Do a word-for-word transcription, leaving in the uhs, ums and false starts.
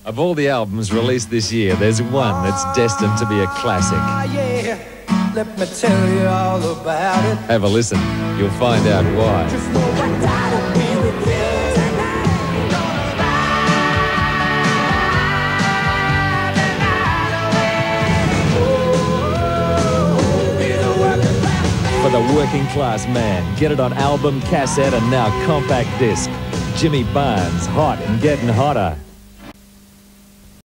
Of all the albums released this year, there's one that's destined to be a classic. Yeah, let me tell you all about it. Have a listen. You'll find out why. Just know I gotta be with you tonight. For the working class man, get it on album, cassette, and now compact disc. Jimmy Barnes, hot and getting hotter.